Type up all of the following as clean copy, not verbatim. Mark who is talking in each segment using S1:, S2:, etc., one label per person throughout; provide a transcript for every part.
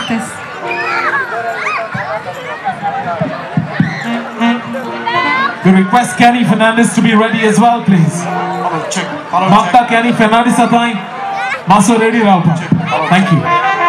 S1: practice.
S2: We request Kenny Fernandes to be ready as well, please. Makta Kenny Fernandes atain. Maso ready raupa. Thank you.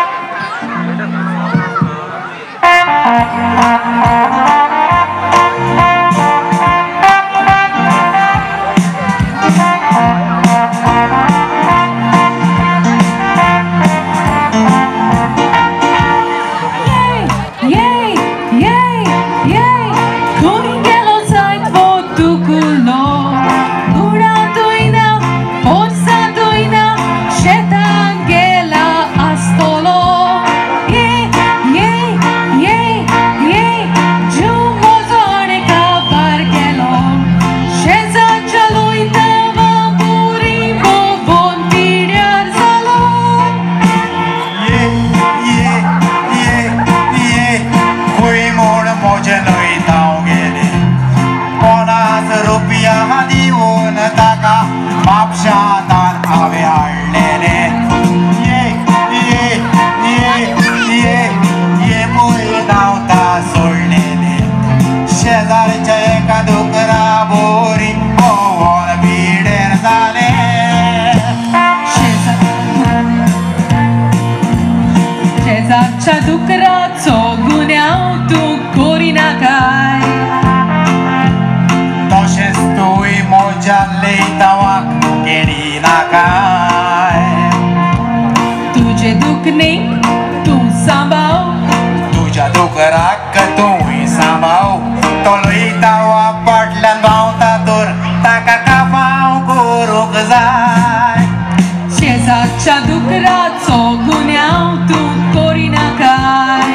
S1: तुझे दुख नहीं तू सांभाओ
S3: तुझ्या दुकराक तूंय सांभाळ तो लोयताव फाटल्यान धांवता तर ताका कापाव करूंक जाय
S1: शेजारच्या दुकराचो गुन्यांव तूं करिना काय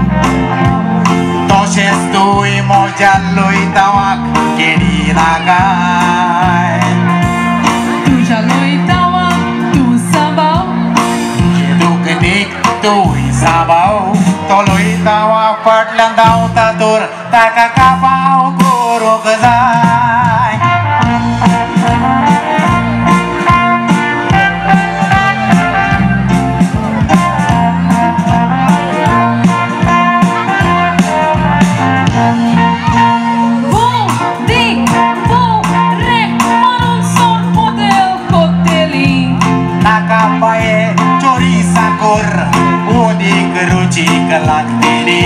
S3: तशेंच तूंय म्हज्या लोयतावाक केडिना काय
S1: तुझ्या लोयतावाक तूं सांभाळ
S3: दुखनीक तूंय सांभाळ तो लोयतावा फाटल्यान धांवता तर ताका कापाव करूंक जाय रुचीक लागतेली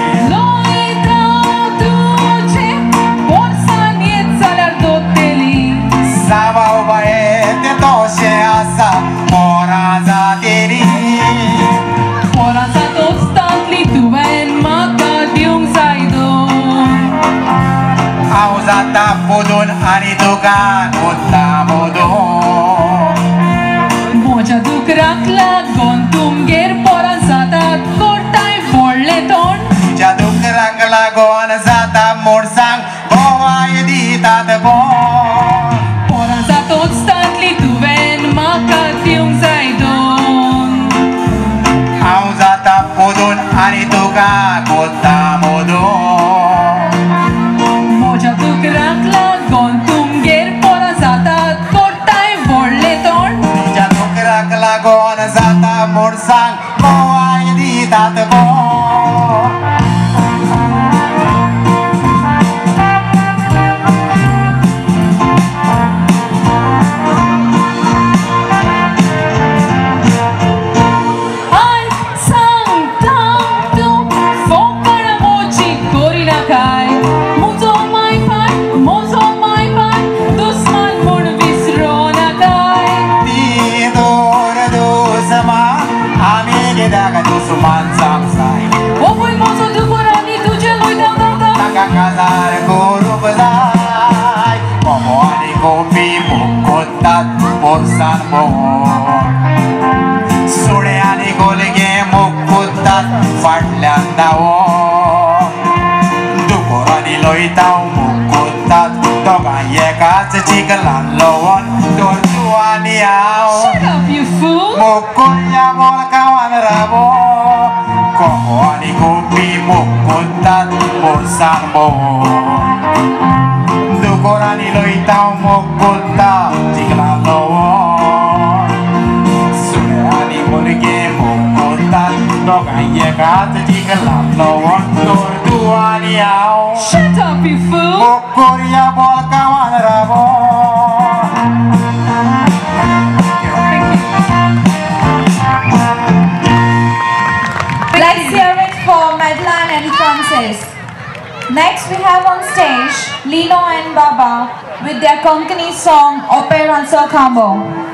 S1: लोयताव तुझे पोरसान येत जाल्यार दोतेली
S3: सांभाळ बाये तें तशें आसा पोरां जातेली
S1: पोरां जातोस्तांतली तुवें म्हाका दिवंक जाय दोन
S3: हांव जाता पोदून आनी तुका कोत्ता मोदून
S1: म्हज्या दुकराक लागून तुमगेर पोरां जातात करताय व्हडलें तोंड
S3: तुज्या दुकराक लागून जाता म्हूण सांग बोवाय दितात बोन
S1: पोरां जातोस्तांतली तुवें म्हाका दिवंक जाय दोन
S3: हांव जाता पोदून आनी तुका कोत्ता मोदून
S1: म्हज्या दुकराक लागून तुमगेर पोरां जातात करताय व्हडलें तोंड
S3: तुज्या दुकराक लागून जाता म्हूण सांग बोवाय दितात बोन Porsan bohon Sode ani golge mokkutat Fadlan dawon Dukor ani loitav mokkutat Dogan yekats chiklan lowon Dortu ani ao
S1: Shut up, you fool!
S3: Mokkunya volkawan rabo Komo ani gopi mokkutat Porsan bohon Dukor ani loitav mokkutat Chiklan lowon Dog ayah kata jika lawan tua dia.
S1: Shut up, you fool!
S3: Bukur ya bol kawan rabo.
S1: Let's hear it for Madeleine and Francis. Next we have on stage Lino and Baba with their Konkani song Operanza Combo.